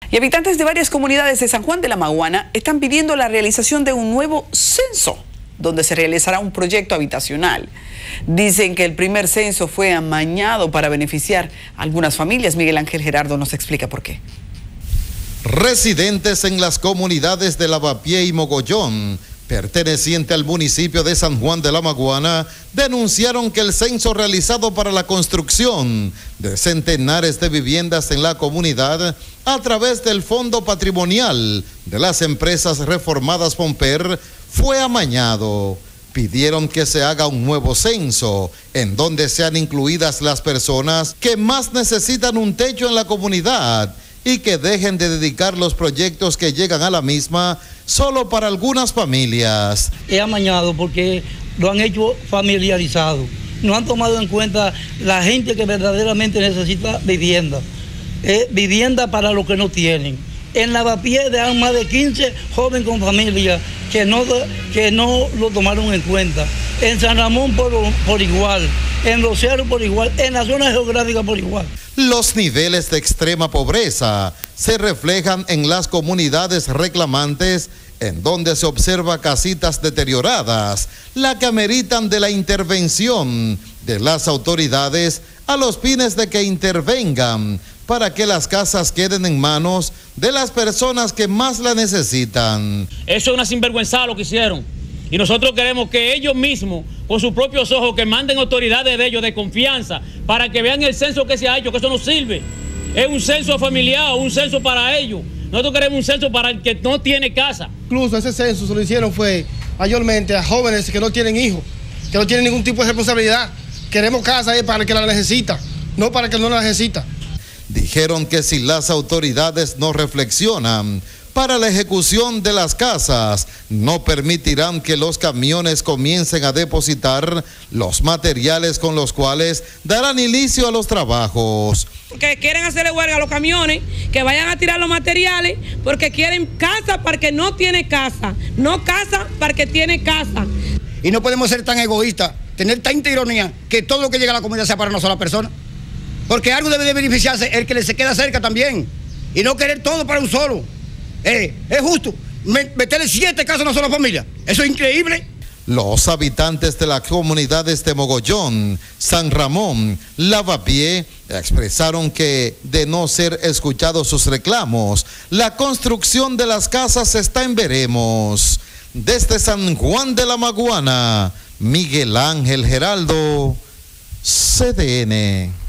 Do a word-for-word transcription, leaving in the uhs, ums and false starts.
Y habitantes de varias comunidades de San Juan de la Maguana están pidiendo la realización de un nuevo censo, donde se realizará un proyecto habitacional. Dicen que el primer censo fue amañado para beneficiar a algunas familias. Miguel Ángel Gerardo nos explica por qué. Residentes en las comunidades de Lavapié y Mogollón, perteneciente al municipio de San Juan de la Maguana, denunciaron que el censo realizado para la construcción de centenares de viviendas en la comunidad a través del Fondo Patrimonial de las Empresas Reformadas Pomper fue amañado. Pidieron que se haga un nuevo censo en donde sean incluidas las personas que más necesitan un techo en la comunidad y que dejen de dedicar los proyectos que llegan a la misma solo para algunas familias. Es amañado porque lo han hecho familiarizado. No han tomado en cuenta la gente que verdaderamente necesita vivienda. Eh, vivienda para los que no tienen. En Lavapié dejan más de quince jóvenes con familia que no, que no lo tomaron en cuenta. En San Ramón por, por igual, en Rosero por igual, en la zona geográfica por igual. Los niveles de extrema pobreza se reflejan en las comunidades reclamantes, en donde se observa casitas deterioradas, la que ameritan de la intervención de las autoridades a los fines de que intervengan para que las casas queden en manos de las personas que más la necesitan. Eso es una sinvergüenza lo que hicieron. Y nosotros queremos que ellos mismos, con sus propios ojos, que manden autoridades de ellos de confianza para que vean el censo que se ha hecho, que eso no sirve. Es un censo familiar, un censo para ellos. Nosotros queremos un censo para el que no tiene casa. Incluso ese censo se lo hicieron fue mayormente a jóvenes que no tienen hijos, que no tienen ningún tipo de responsabilidad. Queremos casa para el que la necesita, no para el que no la necesita. Dijeron que si las autoridades no reflexionan para la ejecución de las casas, no permitirán que los camiones comiencen a depositar los materiales con los cuales darán inicio a los trabajos. Que quieren hacerle huelga a los camiones, que vayan a tirar los materiales, porque quieren casa para el que no tiene casa, no casa para el que tiene casa. Y no podemos ser tan egoístas, tener tanta ironía, que todo lo que llega a la comunidad sea para una sola persona. Porque algo debe de beneficiarse el que le se queda cerca también, y no querer todo para un solo. Eh, es justo meterle siete casas a una sola familia. Eso es increíble. Los habitantes de las comunidades de Mogollón, San Ramón, Lavapié, expresaron que, de no ser escuchados sus reclamos, la construcción de las casas está en veremos. Desde San Juan de la Maguana, Miguel Ángel Geraldo, C D N.